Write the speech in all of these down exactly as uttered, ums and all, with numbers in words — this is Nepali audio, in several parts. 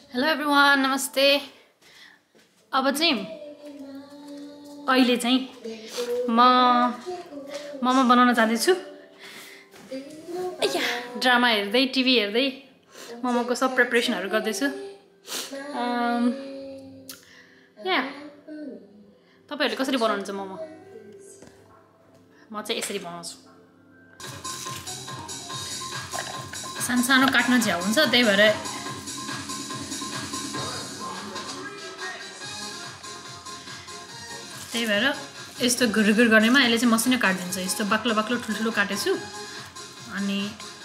Hello everyone, Namaste. अब चाहिँ अहिले चाहिँ म मोमो बनाउन जाँदैछु। ड्रामा हेर्दै टिभी हेर्दै मोमोको सब प्रिपरेसनहरु गर्दैछु। अम या तपाईहरुले कसरी बनाउनुहुन्छ मोमो? म चाहिँ यसरी बनाउँछु। सानो काट्न झ्याउ हुन्छ, त्यही भएर त्यही भएर यस्तो गुरगुर गर्नेमा यसले चाहिँ मसिनो काट्दिन्छ। यस्तो बाक्लो बाक्लो ठुलठुलो काटेछु अनि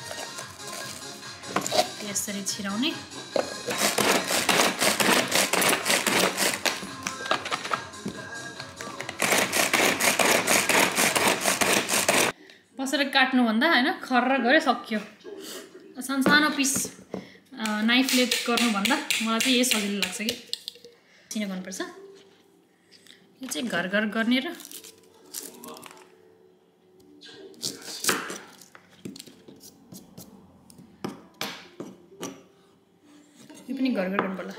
यसरी छिराउने। बसेर काट्नु भन्दा हैन खर्र गरे सक्यो। सानो पिस नाइफले गर्नु भन्दा मलाई चाहिँ यही सजिलो लाग्छ कि चिने गर्नुपर्छ। यो चाहिँ घर घर गर्ने र यो पनि घर घर गर्नु पर्ला।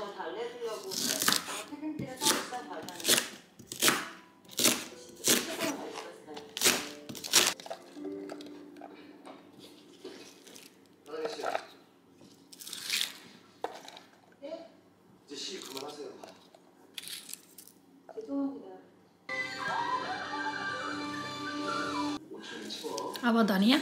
अब धनिया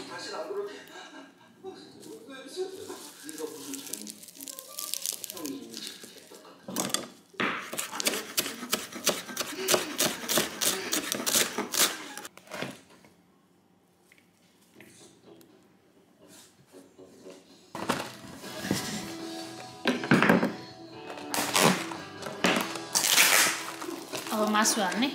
अब मासु हाल्ने।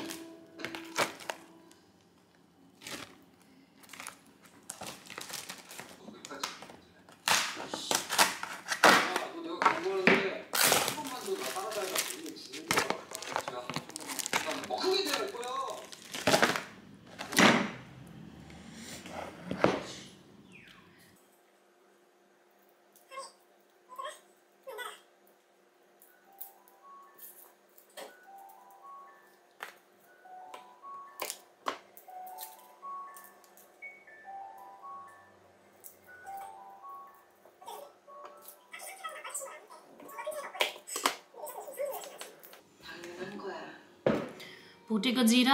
भुटेको जिरा,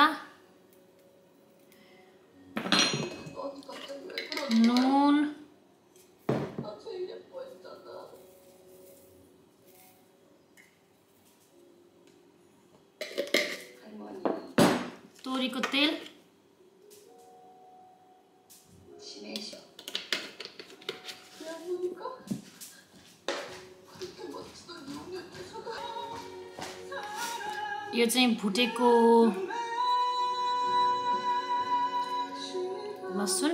नुन, तोरीको तेल, यो चाहिँ भुटेको लसुन,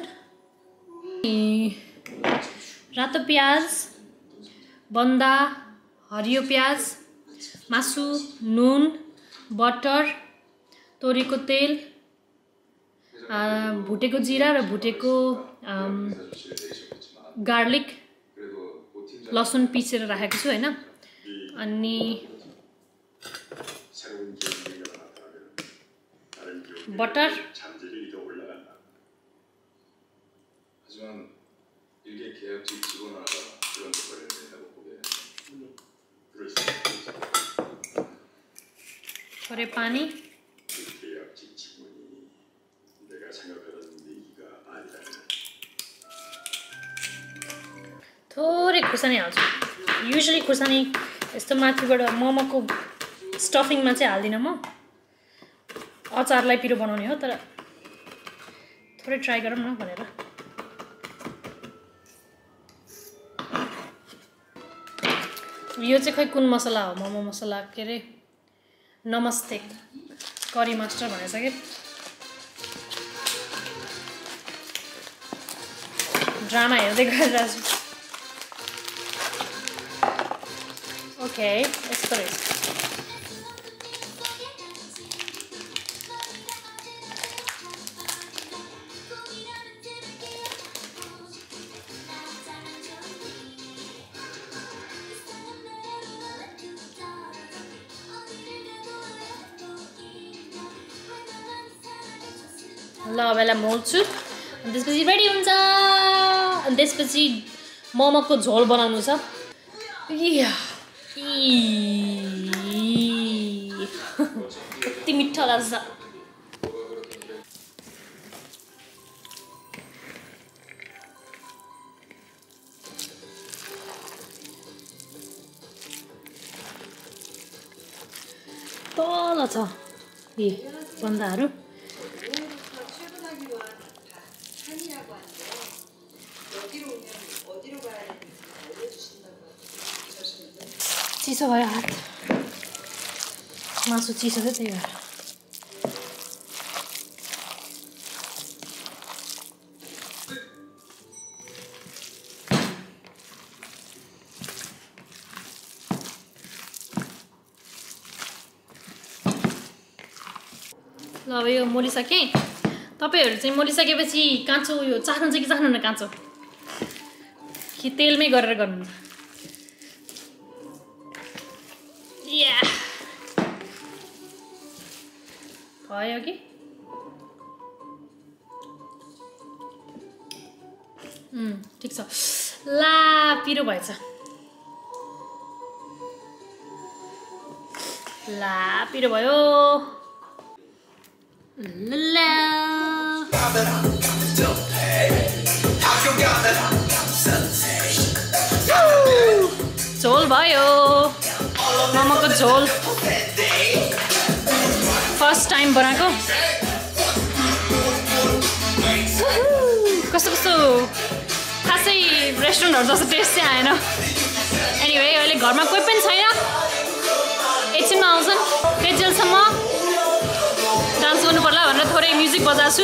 रातो प्याज, बन्दा, हरियो प्याज, मासु, नुन, बटर, तोरीको तेल, भुटेको जिरा र भुटेको गार्लिक, लसुन पिसेर राखेको छु हैन। अनि बटर, थोरै पानी, थोरै खुर्सानी हाल्छु। युजुअली खुर्सानी यस्तो माथिबाट मोमोको स्टफिङमा चाहिँ हाल्दिनँ म, अचारलाई पिरो बनाउने हो, तर थोरै ट्राई गरौँ न भनेर। यो चाहिँ खै कुन मसला हो? मोमो मसला के अरे नमस्ते करी मास्टर भनेछ कि। ड्रामा हेर्दै गरिरहेको छु। ओके, यस्तो रहेछ। ल अब यसलाई मोल्छु अनि त्यसपछि रेडी हुन्छ अनि त्यसपछि मोमोको झोल बनाउनु छ इया कति मिठो लाग्छ तल छ ए बन्दाहरू चिसो भयो हात मासु चिसो थियो त्यही भएर ल अब यो मोलिसकेँ तपाईँहरू चाहिँ मोलिसकेपछि काँचो यो चाख्नुहुन्छ कि चाख्नुहुन्न काँचो कि तेलमै गरेर गर्नुहुन्छ या भयो कि ठिक छ ला पिरो भएछ ला पिरो भयो ला झोल भयो मोमोको झोल फर्स्ट टाइम बनाएको कस्तो कस्तो खासै रेस्टुरेन्टहरू जस्तो टेस्ट चाहिँ आएन एनिवे अहिले घरमा कोही पनि छैन एकछिनमा आउँछन् त्यतिजेलसम्म डान्स गर्नु पर्ला भनेर थोरै म्युजिक बजाउँछु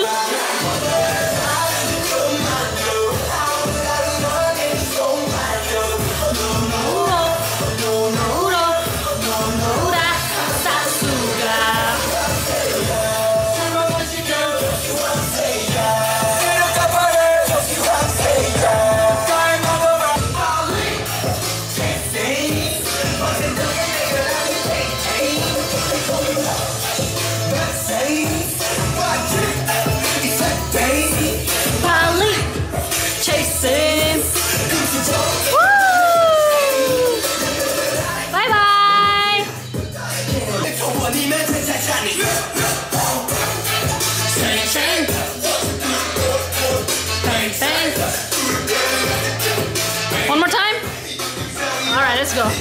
One more time? Alright, let's go.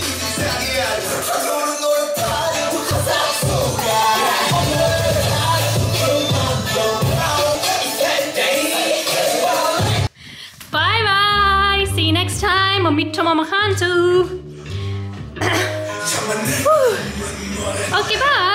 Bye bye. See you next time. I'm Mitto Mama Khantu. Okay, bye.